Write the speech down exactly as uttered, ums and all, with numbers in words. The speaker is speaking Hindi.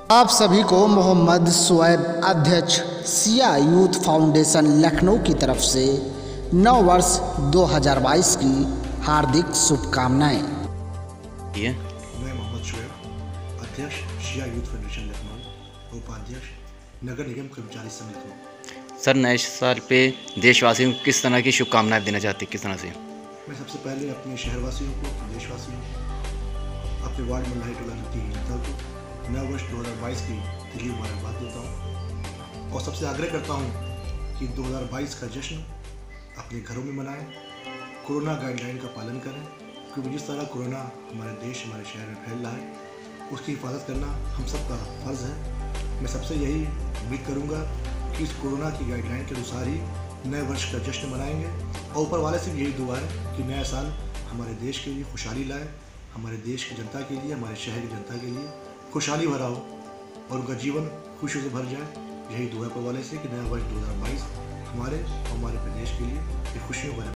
आप सभी को मोहम्मद शुएब अध्यक्ष सिया यूथ फाउंडेशन लखनऊ की तरफ से नव वर्ष दो हज़ार बाईस की हार्दिक शुभकामनाएं। मैं मोहम्मद शुएब अध्यक्ष सिया यूथ फाउंडेशन लखनऊ, उपाध्यक्ष नगर निगम कर्मचारी संघ लखनऊ। सर, नए साल पे देशवासियों को किस तरह की शुभकामनाएं देना चाहते हैं, किस तरह से? मैं सबसे पहले अपने शहरवासियों को, अपने देशवासियों को, अपने वार्ड में टोला की जनता को नव वर्ष दो हज़ार बाईस की दिली मुबारकबाद देता हूँ और सबसे आग्रह करता हूँ कि दो हज़ार बाईस का जश्न अपने घरों में मनाएं, कोरोना गाइडलाइन का पालन करें, क्योंकि जिस तरह कोरोना हमारे देश, हमारे शहर में फैल रहा है, उसकी हिफाजत करना हम सबका फ़र्ज़ है। मैं सबसे यही उम्मीद करूँगा कि इस कोरोना की गाइडलाइन के अनुसार ही नए वर्ष का जश्न मनाएंगे और ऊपर वाले से भी यही दुआ है कि नया साल हमारे देश के लिए खुशहाली लाए, हमारे देश की जनता के लिए, हमारे शहर की जनता के लिए खुशहाली भरा हो और उनका जीवन खुशियों से भर जाए। यही दुआ ऊपर वाले से कि नया वर्ष दो हज़ार बाईस हमारे और हमारे प्रदेश के लिए खुशियों भरा